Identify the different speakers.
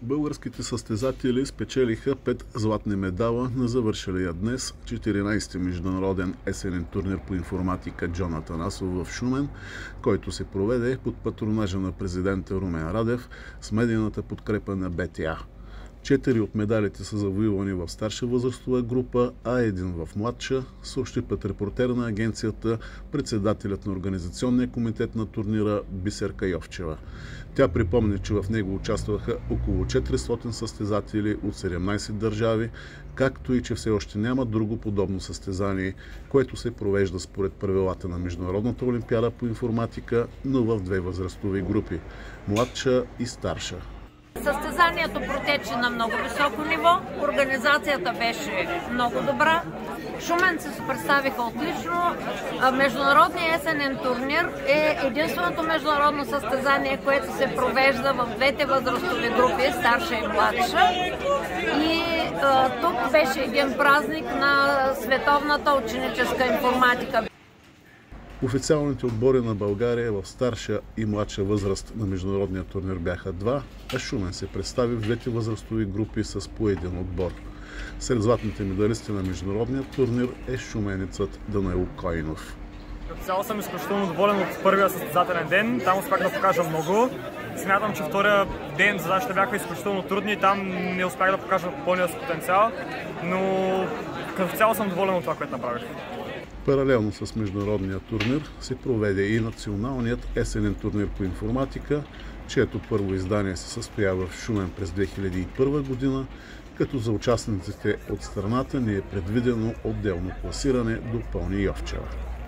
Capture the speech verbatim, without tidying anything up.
Speaker 1: Българските състезатели спечелиха пет златни медала на завършилия днес четиринайсети международен есенен турнир по информатика Джон Атанасов в Шумен, който се проведе под патронажа на президента Румен Радев с медийната подкрепа на Б Т А. Четири от медалите са завоювани в старша възрастова група, а един в младша, съобщи път репортер на агенцията, председателят на организационния комитет на турнира Бисерка Йовчева. Тя припомни, че в него участваха около четиристотин състезатели от седемнайсет държави, както и че все още няма друго подобно състезание, което се провежда според правилата на Международната олимпиада по информатика, но в две възрастови групи – младша и старша.
Speaker 2: Състезанието протече на много високо ниво, организацията беше много добра, шуменци се представиха отлично. Международният есенен турнир е единственото международно състезание, което се провежда в двете възрастови групи, старша и младша. И а, тук беше един празник на световната ученическа информатика.
Speaker 1: Официалните отбори на България в старша и младша възраст на международния турнир бяха два, а Шумен се представи в двете възрастови групи с по един отбор. Сред златните медалисти на международния турнир е шуменецът Данаил Койнов.
Speaker 3: Като цяло съм изключително доволен от първия състезателен ден. Там успях да покажа много. Смятам, че втория ден задачите бяха изключително трудни. Там не успях да покажа пълния си потенциал, но като цяло съм доволен от това, което направих.
Speaker 1: Паралелно с международния турнир се проведе и националният есенен турнир по информатика, чието първо издание се състоява в Шумен през две хиляди и първа година, като за участниците от страната не е предвидено отделно класиране до Пълни Йовчева.